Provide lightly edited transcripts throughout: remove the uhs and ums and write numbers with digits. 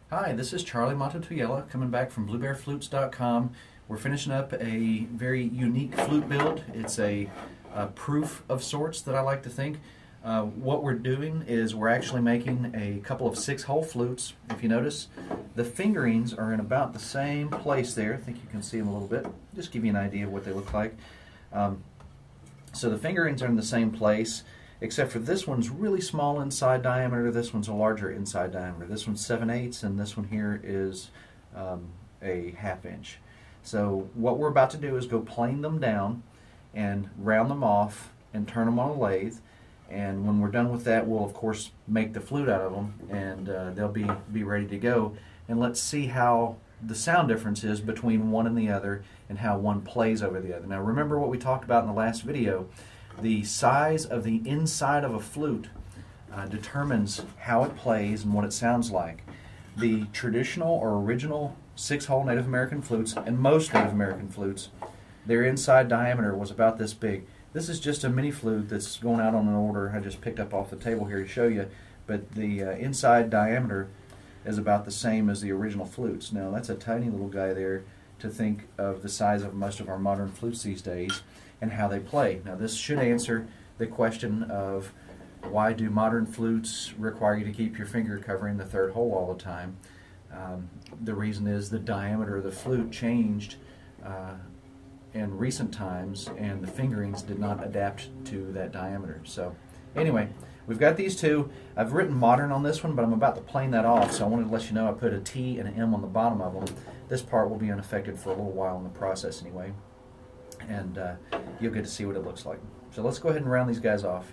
Hi, this is Charlie Mato-Toyela coming back from BlueBearFlutes.com. We're finishing up a very unique flute build. It's a proof of sorts that I like to think. What we're doing is we're actually making a couple of 6-hole flutes. If you notice, the fingerings are in about the same place there. I think you can see them a little bit. Just give you an idea of what they look like. So the fingerings are in the same place, except for this one's really small inside diameter, this one's a larger inside diameter. This one's 7/8 and this one here is a 1/2 inch. So what we're about to do is go plane them down and round them off and turn them on a lathe, and when we're done with that we'll of course make the flute out of them, and they'll be ready to go. And let's see how the sound difference is between one and the other and how one plays over the other. Now remember what we talked about in the last video. The size of the inside of a flute determines how it plays and what it sounds like. The traditional or original 6-hole Native American flutes, and most Native American flutes, their inside diameter was about this big. This is just a mini flute that's going out on an order I just picked up off the table here to show you, but the inside diameter is about the same as the original flutes. Now that's a tiny little guy there to think of the size of most of our modern flutes these days and how they play. Now this should answer the question of why do modern flutes require you to keep your finger covering the 3rd hole all the time. The reason is the diameter of the flute changed in recent times and the fingerings did not adapt to that diameter. So anyway, we've got these two. I've written modern on this one, but I'm about to plane that off, so I wanted to let you know I put a T and an M on the bottom of them. This part will be unaffected for a little while in the process anyway, and you'll get to see what it looks like. So let's go ahead and round these guys off.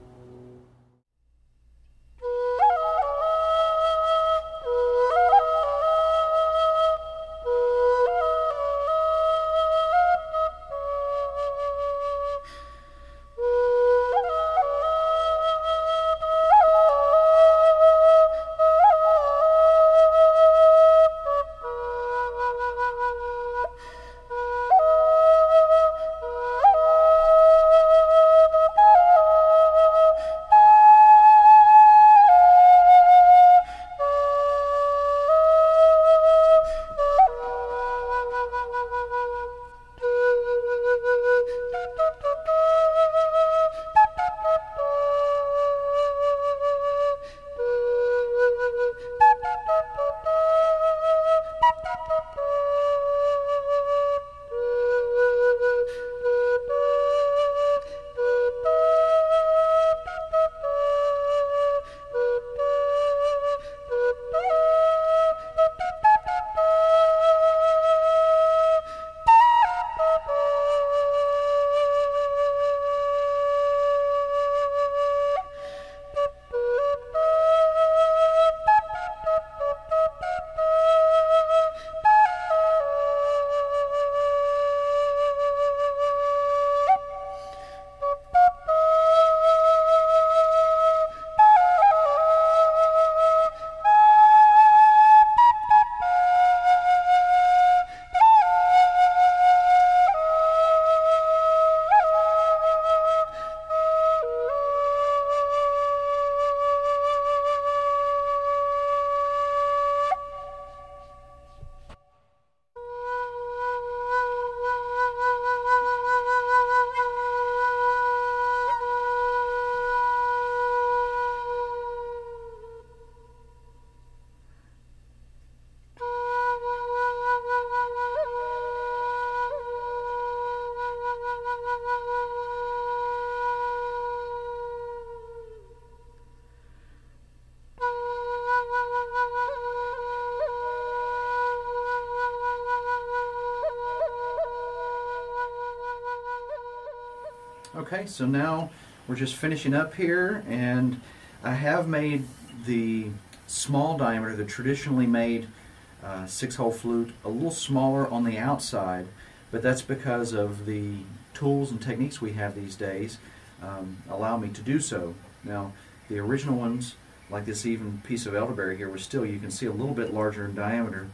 Okay, so now we're just finishing up here, and I have made the small diameter, the traditionally made 6-hole flute, a little smaller on the outside, but that's because of the tools and techniques we have these days allow me to do so. Now, the original ones, like this even piece of elderberry here, was still, you can see, a little bit larger in diameter,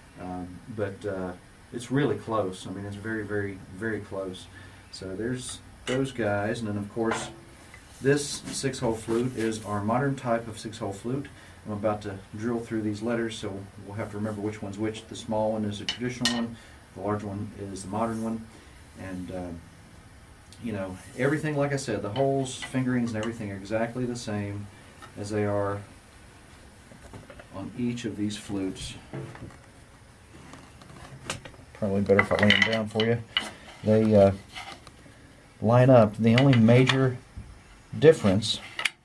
but it's really close. I mean, it's very, very, very close. So there's those guys, and then of course this 6-hole flute is our modern type of 6-hole flute. I'm about to drill through these letters, so we'll have to remember which one's which. The small one is the traditional one, the large one is the modern one, and you know, everything, like I said, the holes, fingerings, and everything are exactly the same as they are on each of these flutes. Probably better if I lay them down for you. They line up. The only major difference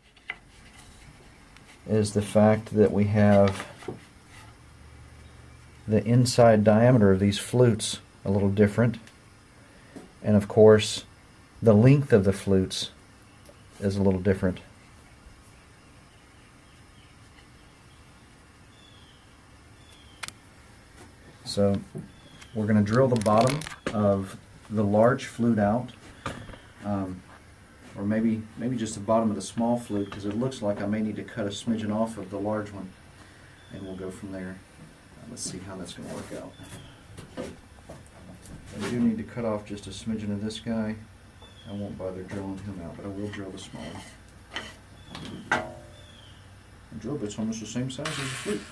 is the fact that we have the inside diameter of these flutes a little different, and of course the length of the flutes is a little different. So we're going to drill the bottom of the large flute out, or maybe just the bottom of the small flute, because it looks like I may need to cut a smidgen off of the large one, and we'll go from there. Let's see how that's going to work out. I do need to cut off just a smidgen of this guy. I won't bother drilling him out, but I will drill the small one. The drill bit's almost the same size as the flute.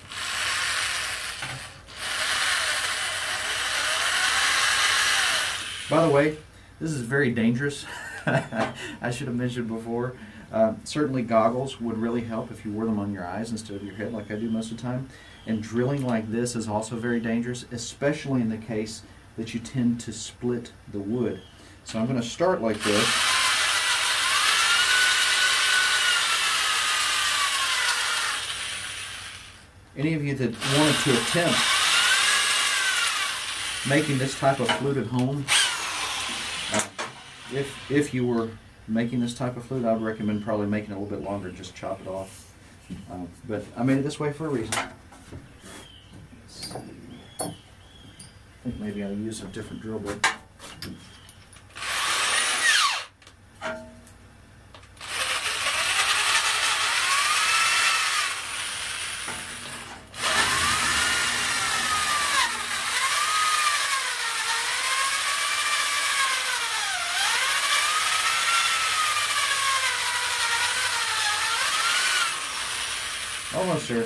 By the way, this is very dangerous. I should have mentioned before. Certainly goggles would really help if you wore them on your eyes instead of your head like I do most of the time. And drilling like this is also very dangerous, especially in the case that you tend to split the wood. So I'm going to start like this. Any of you that wanted to attempt making this type of flute at home, if you were making this type of flute, I would recommend probably making it a little bit longer, just chop it off. But I made it this way for a reason. I think maybe I'll use a different drill bit. Almost there.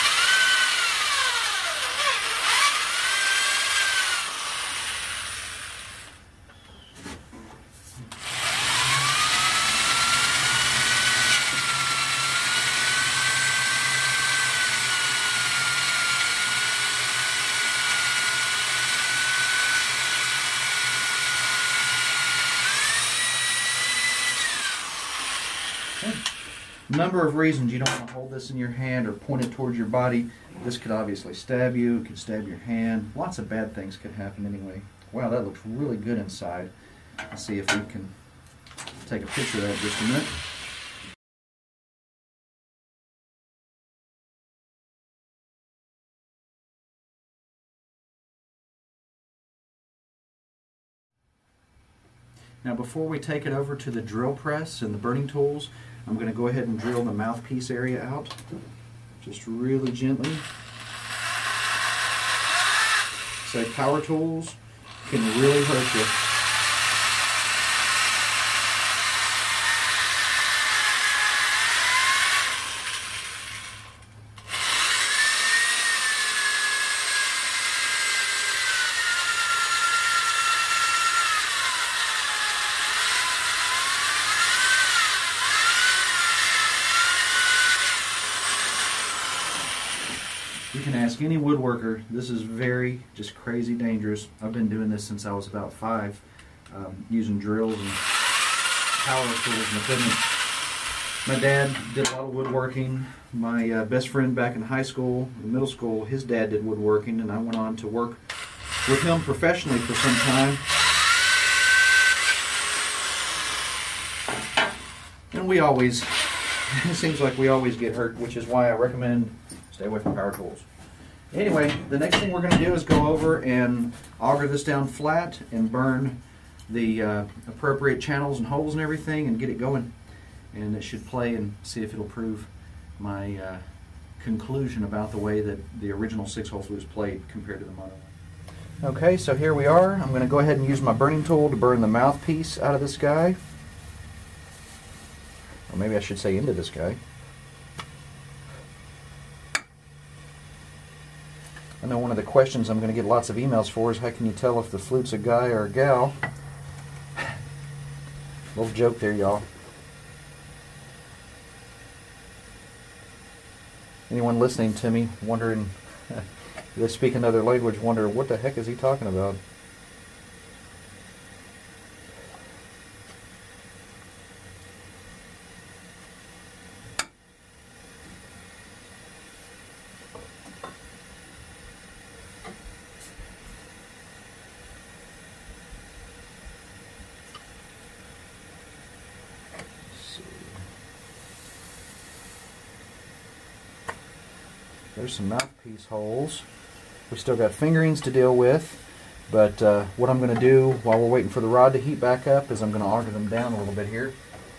Number of reasons you don't want to hold this in your hand or point it towards your body. This could obviously stab you, it could stab your hand. Lots of bad things could happen anyway. Wow, that looks really good inside. Let's see if we can take a picture of that in just a minute. Now before we take it over to the drill press and the burning tools, I'm going to go ahead and drill the mouthpiece area out, just really gently. So power tools can really hurt you. You can ask any woodworker. This is just crazy dangerous. I've been doing this since I was about 5, using drills and power tools and equipment. My dad did a lot of woodworking. My best friend back in high school, in middle school, his dad did woodworking, and I went on to work with him professionally for some time. And we always, it seems like we always get hurt, which is why I recommend stay away from power tools. Anyway, the next thing we're going to do is go over and auger this down flat and burn the appropriate channels and holes and everything and get it going. And it should play and see if it'll prove my conclusion about the way that the original 6-hole flute is played compared to the Mato. Okay, so here we are. I'm going to go ahead and use my burning tool to burn the mouthpiece out of this guy. Or maybe I should say into this guy. I know one of the questions I'm going to get lots of emails for is how can you tell if the flute's a guy or a gal? Little joke there, y'all. Anyone listening to me wondering, they speak another language, wonder what the heck is he talking about? There's some mouthpiece holes. We still got fingerings to deal with, but what I'm going to do while we're waiting for the rod to heat back up is I'm going to auger them down a little bit here.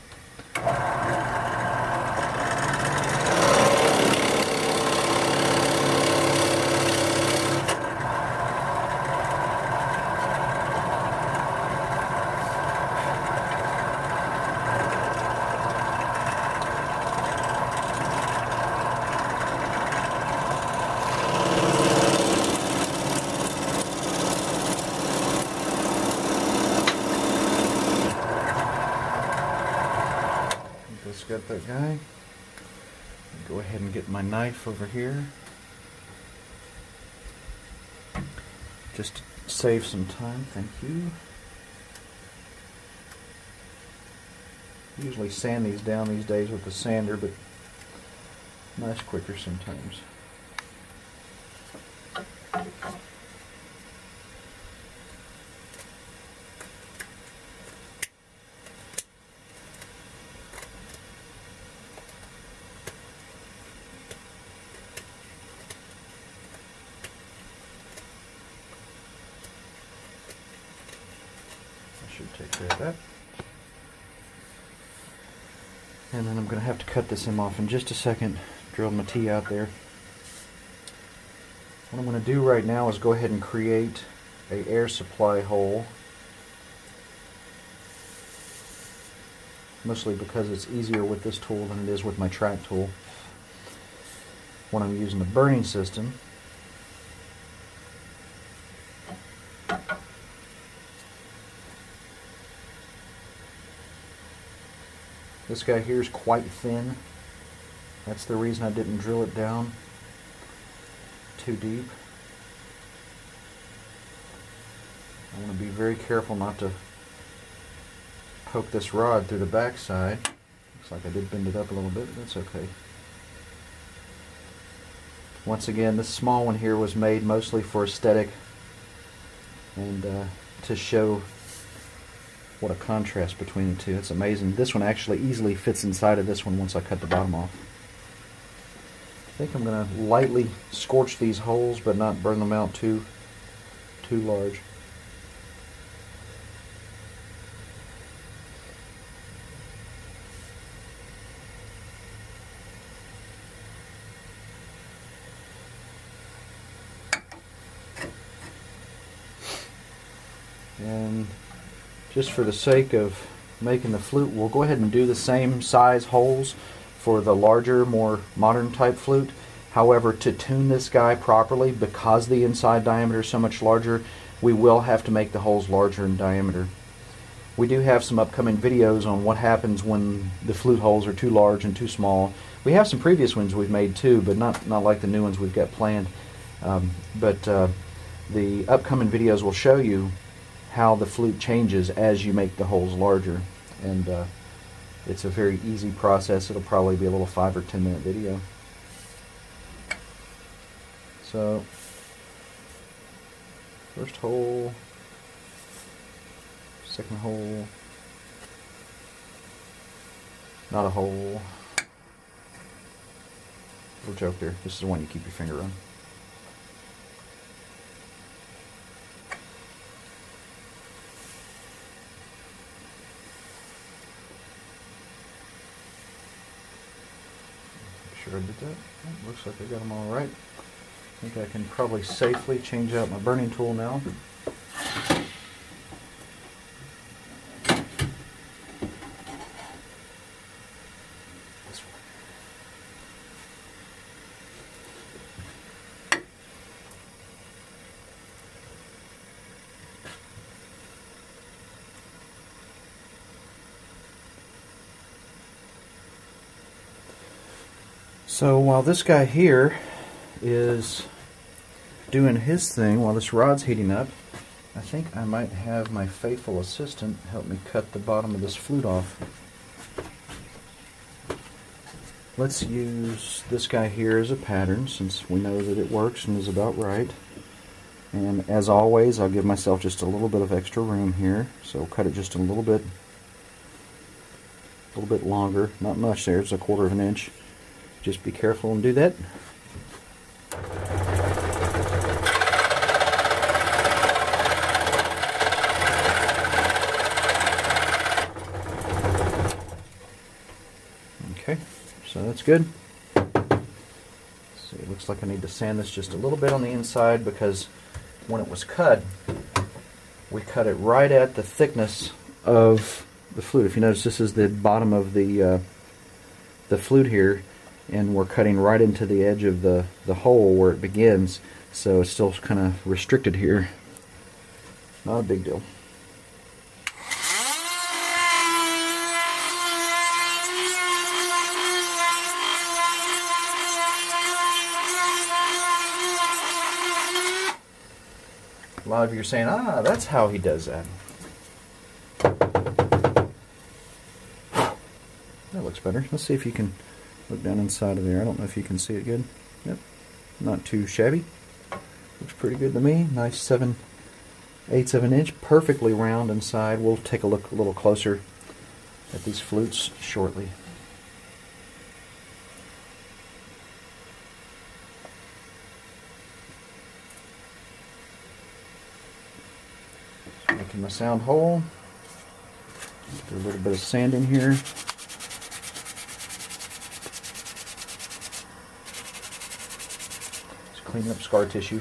Got that guy. Go ahead and get my knife over here. Just to save some time, thank you. Usually sand these down these days with the sander, but nice quicker sometimes. Should take care of that. And then I'm going to have to cut this hem off in just a second. Drill my T out there. What I'm going to do right now is go ahead and create a air supply hole. Mostly because it's easier with this tool than it is with my track tool. When I'm using the burning system, this guy here is quite thin. That's the reason I didn't drill it down too deep. I want to be very careful not to poke this rod through the back side. Looks like I did bend it up a little bit, but that's okay. Once again, this small one here was made mostly for aesthetic and to show what a contrast between the two. It's amazing. This one actually easily fits inside of this one once I cut the bottom off. I think I'm going to lightly scorch these holes but not burn them out too large. And just for the sake of making the flute, we'll go ahead and do the same size holes for the larger, more modern type flute. However, to tune this guy properly, because the inside diameter is so much larger, we will have to make the holes larger in diameter. We do have some upcoming videos on what happens when the flute holes are too large and too small. We have some previous ones we've made too, but not like the new ones we've got planned. The upcoming videos will show you how the flute changes as you make the holes larger, and it's a very easy process. It'll probably be a little 5 or 10 minute video. So first hole, second hole, not a hole, little joke there. This is the one you keep your finger on. Sure I did that. Oh, looks like I got them all right. I think I can probably safely change out my burning tool now. This one. So while this guy here is doing his thing, while this rod's heating up, I think I might have my faithful assistant help me cut the bottom of this flute off. Let's use this guy here as a pattern, since we know that it works and is about right. And as always, I'll give myself just a little bit of extra room here, so cut it just a little bit longer. Not much there, it's 1/4 of an inch. Just be careful and do that. Okay, so that's good. See, it looks like I need to sand this just a little bit on the inside, because when it was cut, we cut it right at the thickness of the flute. If you notice, this is the bottom of the flute here, and we're cutting right into the edge of the hole where it begins, so it's still kind of restricted here. Not a big deal. A lot of you are saying, ah, that's how he does that. That looks better. Let's see if you can look down inside of there. I don't know if you can see it good. Yep, not too shabby. Looks pretty good to me. Nice 7/8 of an inch, perfectly round inside. We'll take a look a little closer at these flutes shortly. Making my sound hole. Do a little bit of sand in here. Clean up scar tissue.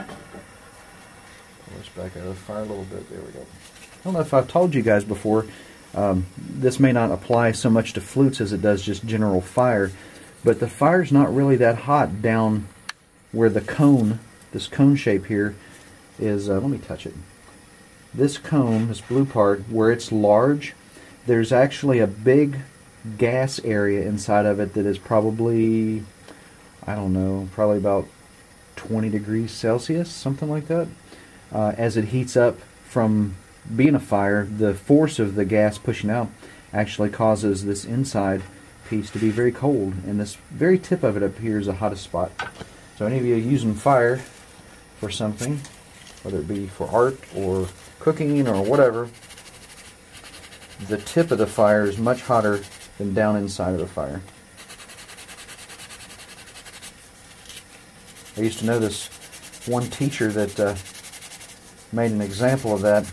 Let's back out of the fire a little bit. There we go. I don't know if I've told you guys before, this may not apply so much to flutes as it does just general fire, but the fire's not really that hot down where the cone, this cone shape here, is. Let me touch it. This cone, this blue part, where it's large, there's actually a big gas area inside of it that is probably, I don't know, probably about 20 degrees Celsius, something like that. As it heats up from being a fire, the force of the gas pushing out actually causes this inside piece to be very cold, and this very tip of it up here is the hottest spot. So any of you using fire for something, whether it be for art or cooking or whatever, the tip of the fire is much hotter than down inside of the fire. I used to know this one teacher that made an example of that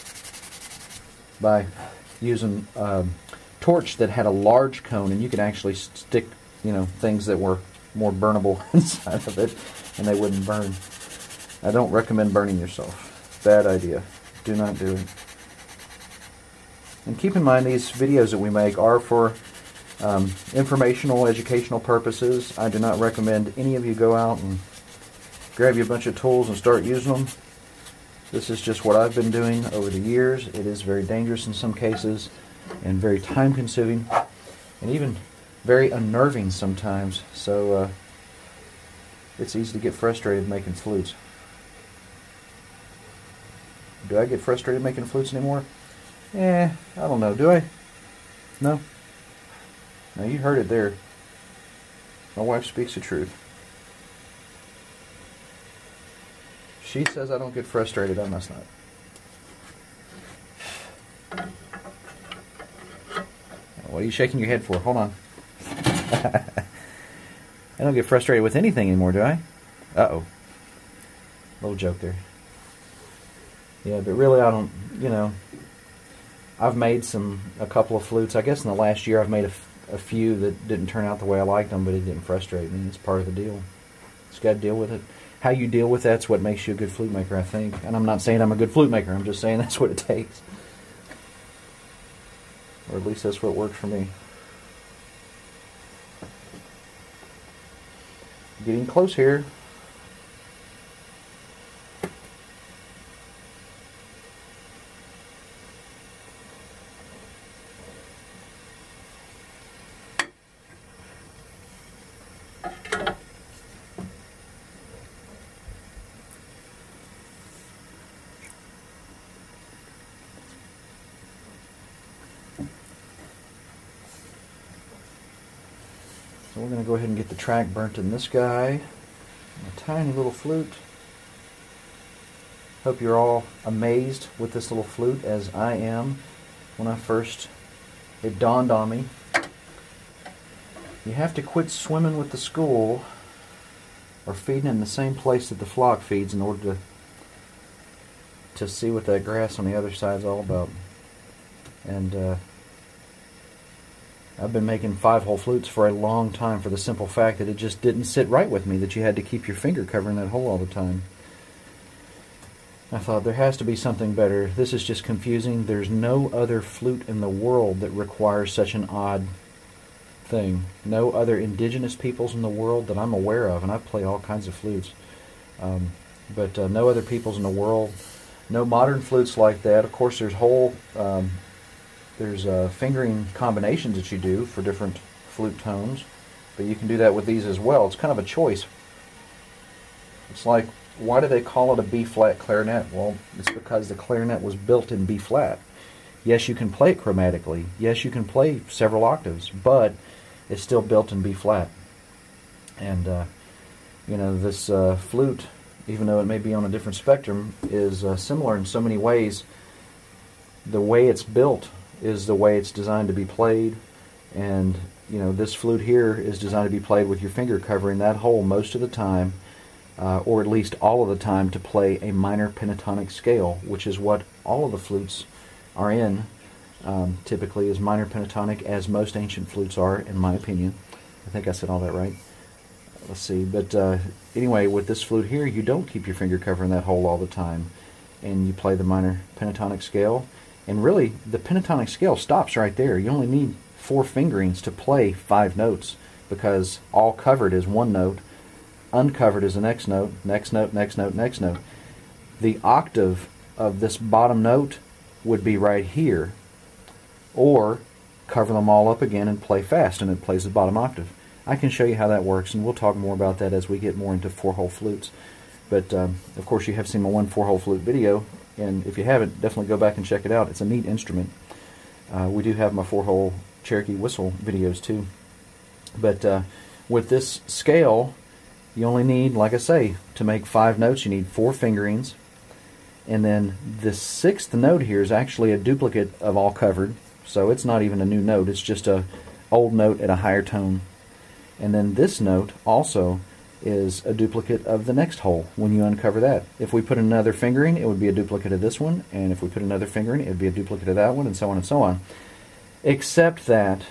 by using a torch that had a large cone, and you could actually stick, things that were more burnable inside of it, and they wouldn't burn. I don't recommend burning yourself. Bad idea. Do not do it. And keep in mind, these videos that we make are for informational, educational purposes. I do not recommend any of you go out and grab you a bunch of tools and start using them. This is just what I've been doing over the years. It is very dangerous in some cases, and very time consuming, and even very unnerving sometimes. So it's easy to get frustrated making flutes. Do I get frustrated making flutes anymore? I don't know. Do I? No? No, you heard it there. My wife speaks the truth. She says I don't get frustrated. I must not. What are you shaking your head for? Hold on. I don't get frustrated with anything anymore, do I? Uh-oh. Little joke there. Yeah, but really I don't, I've made a couple of flutes. I guess in the last year I've made a few that didn't turn out the way I liked them, but it didn't frustrate me. It's part of the deal. Just got to deal with it. How you deal with that's what makes you a good flute maker, I think. And I'm not saying I'm a good flute maker. I'm just saying that's what it takes. Or at least that's what worked for me. Getting close here. So we're going to go ahead and get the track burnt in this guy. A tiny little flute. Hope you're all amazed with this little flute as I am. When it dawned on me, you have to quit swimming with the school or feeding in the same place that the flock feeds in order to see what that grass on the other side is all about. And I've been making 5-hole flutes for a long time for the simple fact that it just didn't sit right with me that you had to keep your finger covering that hole all the time. I thought there has to be something better. This is just confusing. There's no other flute in the world that requires such an odd thing. No other indigenous peoples in the world that I'm aware of, and I play all kinds of flutes, but no other peoples in the world. No modern flutes like that. Of course, there's fingering combinations that you do for different flute tones, but you can do that with these as well. It's kind of a choice. It's like, why do they call it a B-flat clarinet? Well, it's because the clarinet was built in B-flat. Yes, you can play it chromatically. Yes, you can play several octaves, but it's still built in B-flat. And, you know, this flute, even though it may be on a different spectrum, is similar in so many ways. The way it's built is the way it's designed to be played. And, you know, this flute here is designed to be played with your finger covering that hole most of the time. Or at least all of the time, to play a minor pentatonic scale, which is what all of the flutes are in, typically is minor pentatonic, as most ancient flutes are, in my opinion. I think I said all that right. Let's see, but anyway, with this flute here, you don't keep your finger covering that hole all the time, and you play the minor pentatonic scale, and really, the pentatonic scale stops right there. You only need 4 fingerings to play 5 notes, because all covered is 1 note, uncovered is the next note, next note, next note, next note. The octave of this bottom note would be right here, or cover them all up again and play fast, and it plays the bottom octave. I can show you how that works, and we'll talk more about that as we get more into 4-hole flutes. But of course, you have seen my 4-hole flute video, and if you haven't, definitely go back and check it out. It's a neat instrument. We do have my 4-hole Cherokee whistle videos too. But with this scale, you only need, like I say, to make 5 notes, you need 4 fingerings. And then the 6th note here is actually a duplicate of all covered, so it's not even a new note, it's just a old note at a higher tone. And then this note also is a duplicate of the next hole when you uncover that. If we put another fingering, it would be a duplicate of this one, and if we put another fingering, it would be a duplicate of that one, and so on and so on. Except that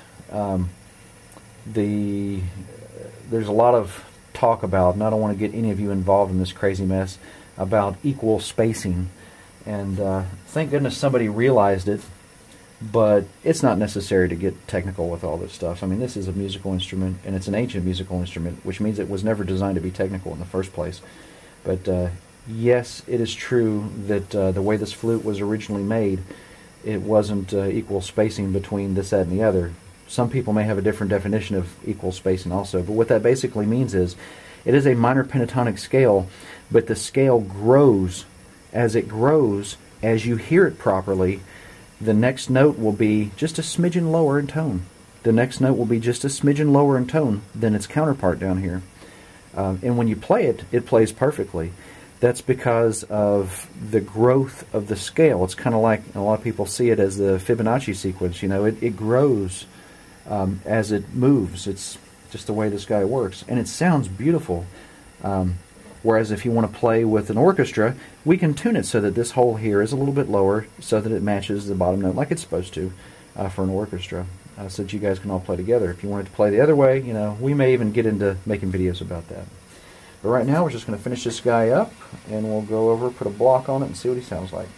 there's a lot of talk about, and I don't want to get any of you involved in this crazy mess, about equal spacing. And thank goodness somebody realized it, but it's not necessary to get technical with all this stuff. I mean, this is a musical instrument, and it's an ancient musical instrument, which means it was never designed to be technical in the first place. But yes, it is true that the way this flute was originally made, it wasn't equal spacing between this, that, and the other. Some people may have a different definition of equal spacing also, but what that basically means is it is a minor pentatonic scale, but the scale grows. As it grows, as you hear it properly, the next note will be just a smidgen lower in tone. The next note will be just a smidgen lower in tone than its counterpart down here. And when you play it, it plays perfectly. That's because of the growth of the scale. It's kind of like, a lot of people see it as the Fibonacci sequence. You know, it grows as it moves. It's just the way this guy works. And it sounds beautiful. Whereas if you want to play with an orchestra, we can tune it so that this hole here is a little bit lower so that it matches the bottom note like it's supposed to for an orchestra, so that you guys can all play together. If you wanted to play the other way, you know, we may even get into making videos about that. But right now we're just going to finish this guy up, and we'll go over, put a block on it, and see what he sounds like.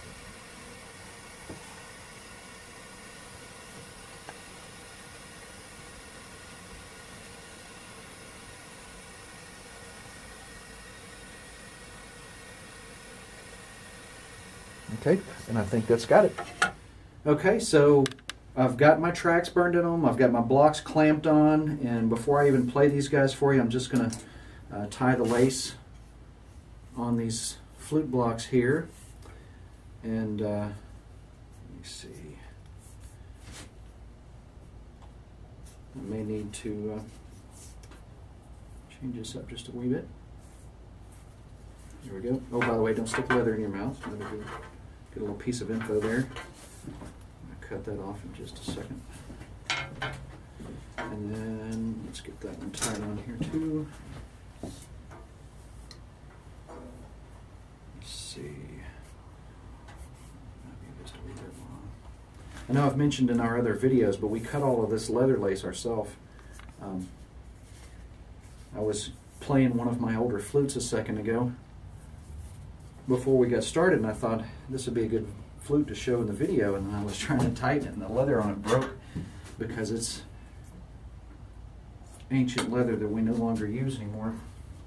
Okay, and I think that's got it. Okay, so I've got my tracks burned in them, I've got my blocks clamped on, and before I even play these guys for you, I'm just going to tie the lace on these flute blocks here. And let me see. I may need to Change this up just a wee bit. There we go. Oh, by the way, don't stick leather in your mouth. Get a little piece of info there. I'll cut that off in just a second. And then let's get that one tied on here too. Let's see. Maybe just a wee bit long. I know I've mentioned in our other videos, but we cut all of this leather lace ourselves. I was playing one of my older flutes a second ago before we got started, and I thought this would be a good flute to show in the video, and I was trying to tighten it, and the leather on it broke because it's ancient leather that we no longer use anymore.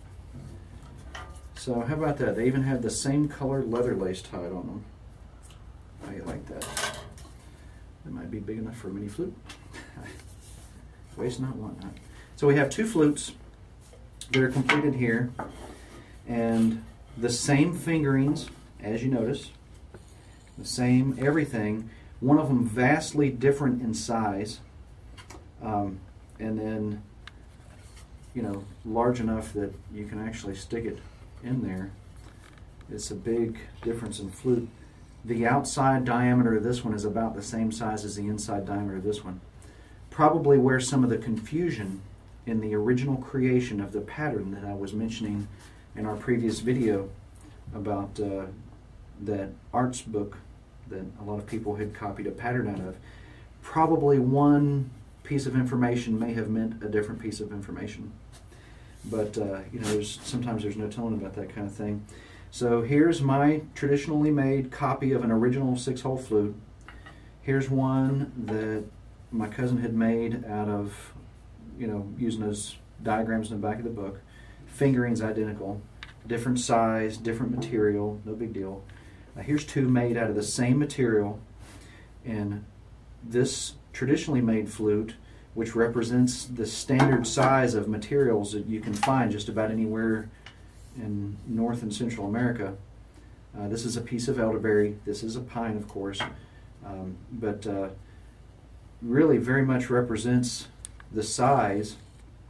So how about that? They even have the same colored leather lace tied on them. How do you like that? That might be big enough for a mini flute. Waste not, want not. So we have two flutes that are completed here, and the same fingerings, as you notice, the same everything. One of them vastly different in size, and then, you know, large enough that you can actually stick it in there. It's a big difference in flute. The outside diameter of this one is about the same size as the inside diameter of this one. Probably where some of the confusion in the original creation of the pattern that I was mentioning in our previous video about that arts book that a lot of people had copied a pattern out of. Probably one piece of information may have meant a different piece of information. But you know, sometimes there's no telling about that kind of thing. So here's my traditionally made copy of an original 6-hole flute. Here's one that my cousin had made out of, you know, using those diagrams in the back of the book. Fingering's identical, different size, different material, no big deal. Here's two made out of the same material, and this traditionally made flute, which represents the standard size of materials that you can find just about anywhere in North and Central America. This is a piece of elderberry. This is a pine, of course, but really very much represents the size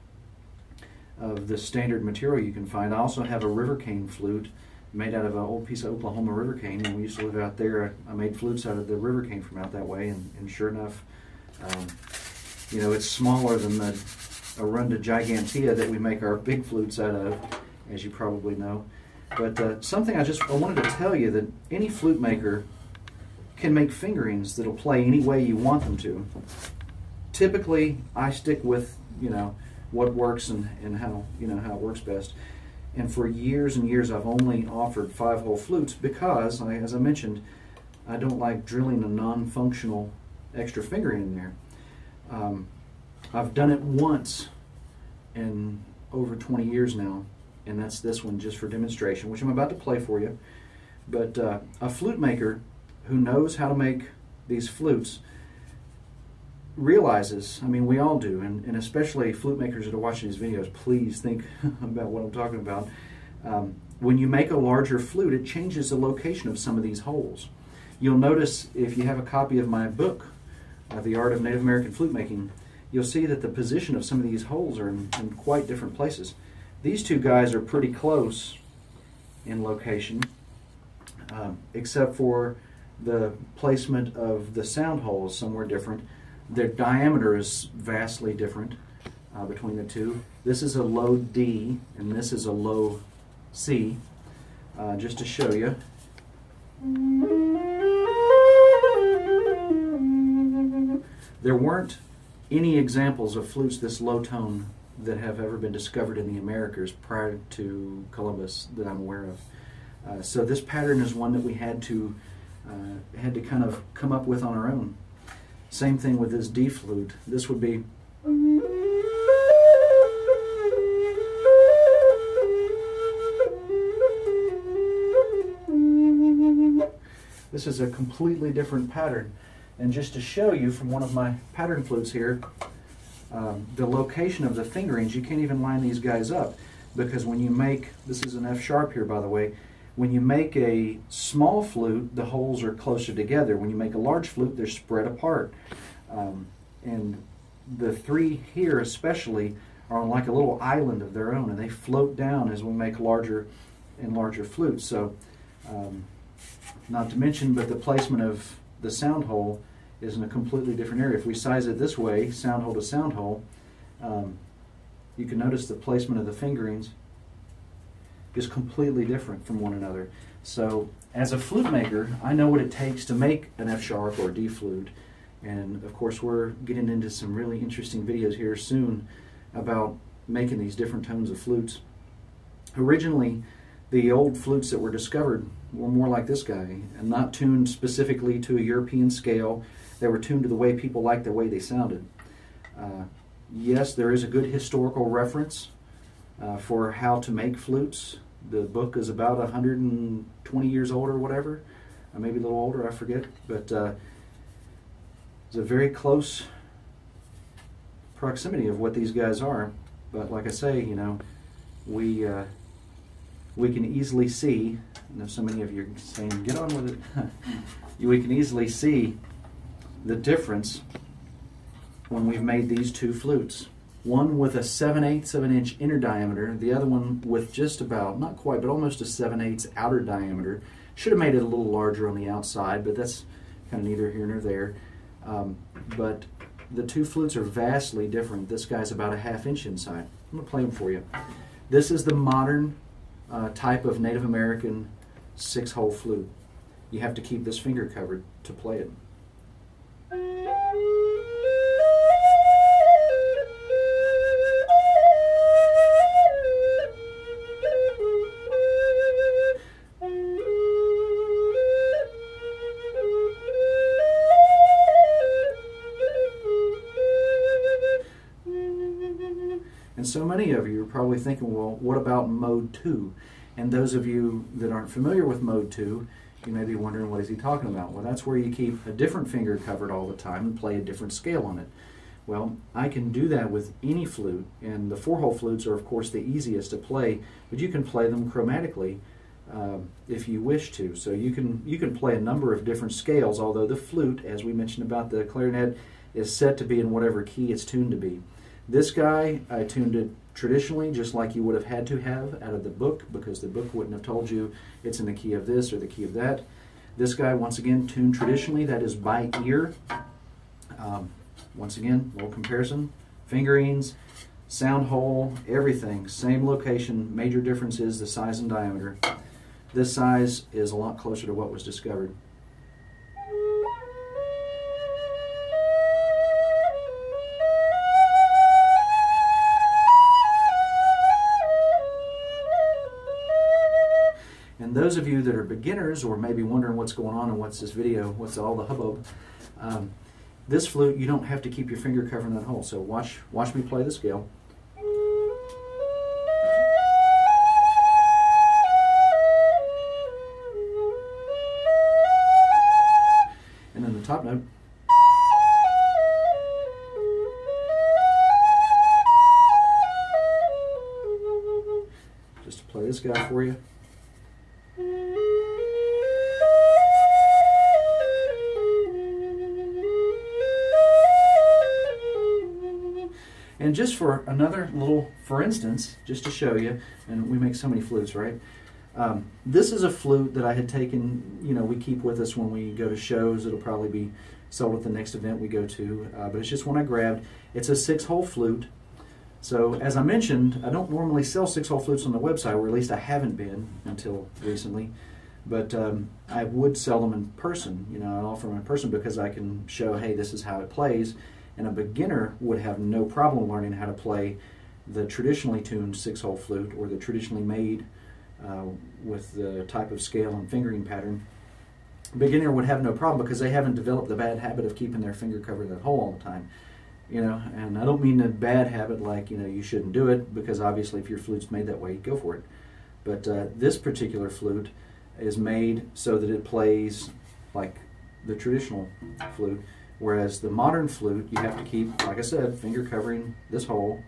of the standard material you can find. I also have a river cane flute made out of an old piece of Oklahoma river cane. When we used to live out there, I made flutes out of the river cane from out that way, and sure enough, you know, it's smaller than the Arunda gigantea that we make our big flutes out of, as you probably know. But something I wanted to tell you, that any flute maker can make fingerings that'll play any way you want them to. Typically, I stick with, you know, what works and how, you know, how it works best. And for years and years, I've only offered 5-hole flutes because, as I mentioned, I don't like drilling a non-functional extra fingering in there. I've done it once in over 20 years now, and that's this one just for demonstration, which I'm about to play for you. But a flute maker who knows how to make these flutes realizes, I mean, we all do, and especially flute makers that are watching these videos, please think about what I'm talking about. When you make a larger flute, it changes the location of some of these holes. You'll notice, if you have a copy of my book, The Art of Native American Flute Making, you'll see that the position of some of these holes are in quite different places. These two guys are pretty close in location, except for the placement of the sound holes somewhere different. Their diameter is vastly different between the two. This is a low D, and this is a low C, just to show you. There weren't any examples of flutes this low tone that have ever been discovered in the Americas prior to Columbus that I'm aware of. So this pattern is one that we had to kind of come up with on our own. Same thing with this D flute. This would be. This is a completely different pattern. And just to show you from one of my pattern flutes here, the location of the fingerings, you can't even line these guys up, because when you make, this is an F sharp here, by the way, when you make a small flute, the holes are closer together. When you make a large flute, they're spread apart. And the three here especially are on like a little island of their own, and they float down as we make larger and larger flutes. So not to mention, but the placement of the sound hole is in a completely different area. If we size it this way, sound hole to sound hole, you can notice the placement of the fingerings is completely different from one another. So as a flute maker, I know what it takes to make an F sharp or a D flute. And of course, we're getting into some really interesting videos here soon about making these different tones of flutes. Originally, the old flutes that were discovered were more like this guy, and not tuned specifically to a European scale. They were tuned to the way people liked the way they sounded. Yes, there is a good historical reference for how to make flutes. The book is about 120 years old or whatever, maybe a little older, I forget, but it's a very close proximity of what these guys are. But like I say, you know, we can easily see, I know so many of you are saying, get on with it, we can easily see the difference when we've made these two flutes. One with a 7/8 of an inch inner diameter, the other one with just about, not quite, but almost a 7/8 outer diameter. Should have made it a little larger on the outside, but that's kind of neither here nor there. But the two flutes are vastly different. This guy's about a 1/2 inch inside. I'm going to play them for you. This is the modern type of Native American 6-hole flute. You have to keep this finger covered to play it. And so many of you are probably thinking, well, what about mode 2? And those of you that aren't familiar with mode 2, you may be wondering, what is he talking about? Well, that's where you keep a different finger covered all the time and play a different scale on it. Well, I can do that with any flute, and the 4-hole flutes are, of course, the easiest to play, but you can play them chromatically if you wish to. So you can play a number of different scales, although the flute, as we mentioned about the clarinet, is set to be in whatever key it's tuned to be. This guy, I tuned it traditionally, just like you would have had to have out of the book, because the book wouldn't have told you it's in the key of this or the key of that. This guy, once again, tuned traditionally, that is by ear. Once again, little comparison. Fingerings, sound hole, everything, same location. Major difference is the size and diameter. This size is a lot closer to what was discovered. And those of you that are beginners or maybe wondering what's going on and what's this video, what's all the hubbub, this flute, you don't have to keep your finger covering that hole. So watch me play the scale. And then the top note. Just to play this guy for you. And just for another little, for instance, just to show you, and we make so many flutes, right? This is a flute that I had taken, you know, we keep with us when we go to shows. It'll probably be sold at the next event we go to, but it's just one I grabbed. It's a 6-hole flute. So as I mentioned, I don't normally sell 6-hole flutes on the website, or at least I haven't been until recently. But I would sell them in person, you know, I offer them in person because I can show, hey, this is how it plays. And a beginner would have no problem learning how to play the traditionally tuned 6-hole flute, or the traditionally made with the type of scale and fingering pattern. A beginner would have no problem because they haven't developed the bad habit of keeping their finger covered that hole all the time. You know, and I don't mean a bad habit like, you know, you shouldn't do it, because obviously if your flute's made that way, go for it. But this particular flute is made so that it plays like the traditional flute. Whereas the modern flute, you have to keep, like I said, finger covering this hole.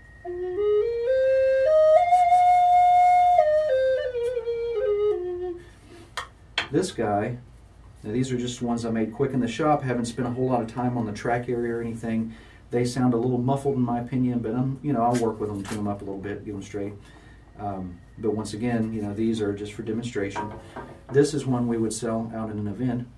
This guy, now these are just ones I made quick in the shop, haven't spent a whole lot of time on the track area or anything. They sound a little muffled in my opinion, but I'll work with them, tune them up a little bit, get them straight. But once again, these are just for demonstration. This is one we would sell out in an event.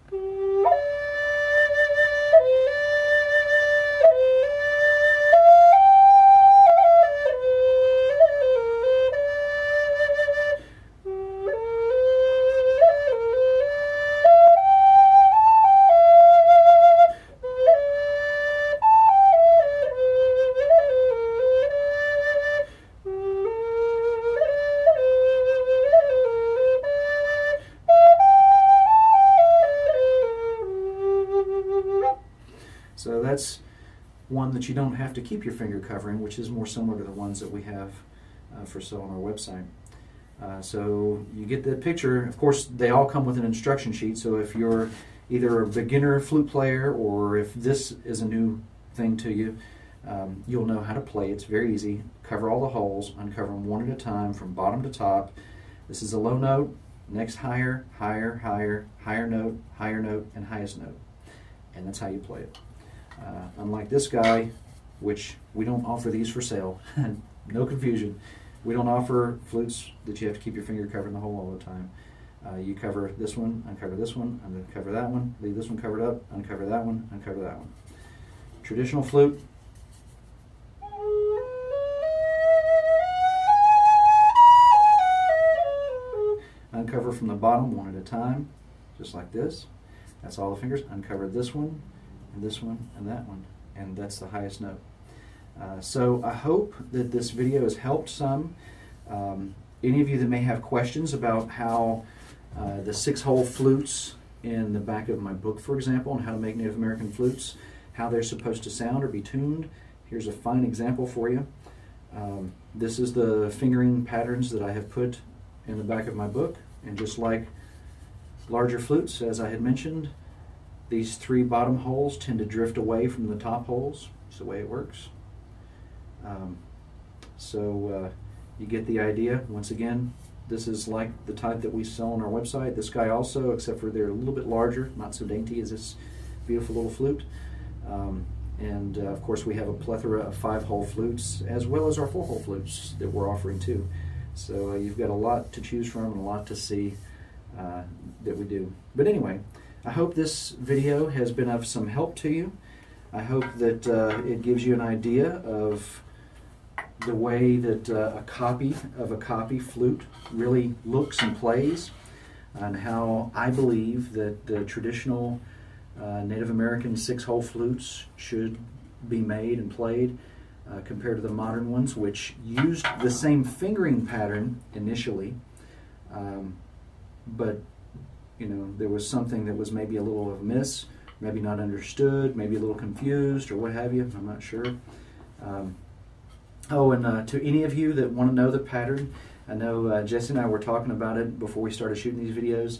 So that's one that you don't have to keep your finger covering, which is more similar to the ones that we have for sale on our website. So you get the picture. Of course, they all come with an instruction sheet, so if you're either a beginner flute player or if this is a new thing to you, you'll know how to play. It's very easy. Cover all the holes, uncover them one at a time from bottom to top. This is a low note, next higher, higher, higher, higher note, and highest note. And that's how you play it. Unlike this guy, which we don't offer these for sale, no confusion, we don't offer flutes that you have to keep your finger covered in the hole all the time. You cover this one, uncover this one, uncover that one, leave this one covered up, uncover that one, uncover that one. Traditional flute. Uncover from the bottom one at a time, just like this. That's all the fingers. Uncover this one, and this one, and that one, and that's the highest note. So I hope that this video has helped some. Any of you that may have questions about how the 6-hole flutes in the back of my book, for example, on how to make Native American flutes, how they're supposed to sound or be tuned, here's a fine example for you. This is the fingering patterns that I have put in the back of my book, and just like larger flutes, as I had mentioned, these 3 bottom holes tend to drift away from the top holes. It's the way it works. You get the idea. Once again, this is like the type that we sell on our website. This guy also, except for they're a little bit larger, not so dainty as this beautiful little flute. Of course, we have a plethora of 5-hole flutes, as well as our 4-hole flutes that we're offering too. So you've got a lot to choose from and a lot to see that we do. But anyway, I hope this video has been of some help to you. I hope that it gives you an idea of the way that a copy of a copy flute really looks and plays, and how I believe that the traditional Native American 6-hole flutes should be made and played compared to the modern ones, which used the same fingering pattern initially, but there was something that was maybe a little of a miss, maybe not understood, maybe a little confused, or what have you. I'm not sure. To any of you that want to know the pattern, I know Jesse and I were talking about it before we started shooting these videos.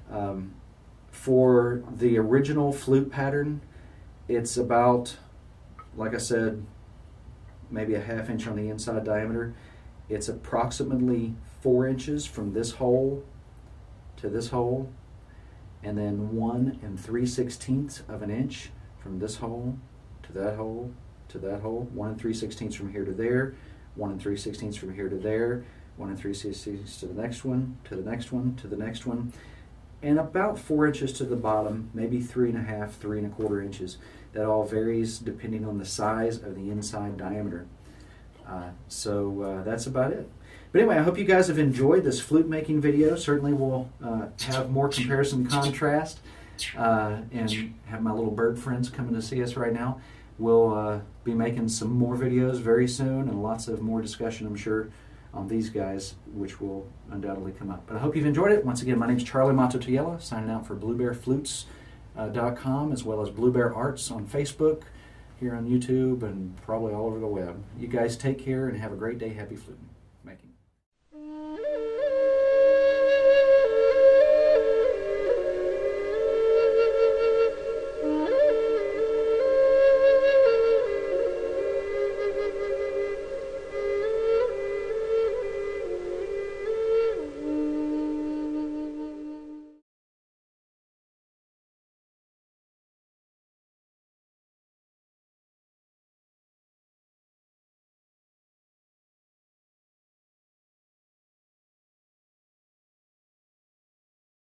For the original flute pattern, it's about, like I said, maybe a 1/2 inch on the inside diameter. It's approximately 4 inches from this hole to this hole, and then 1 3/16 of an inch from this hole to that hole to that hole. 1 3/16 from here to there, 1 3/16 from here to there, 1 3/16 to the next one, to the next one, to the next one, and about 4 inches to the bottom, maybe 3.5, 3.25 inches. That all varies depending on the size of the inside diameter. That's about it. But anyway, I hope you guys have enjoyed this flute making video. Certainly we'll have more comparison contrast and have my little bird friends coming to see us right now. We'll be making some more videos very soon, and lots of more discussion, I'm sure, on these guys, which will undoubtedly come up. But I hope you've enjoyed it. Once again, my name's Charlie Mato-Toyela, signing out for BlueBearFlutes.com, as well as Blue Bear Arts on Facebook, here on YouTube, and probably all over the web. You guys take care and have a great day. Happy fluting.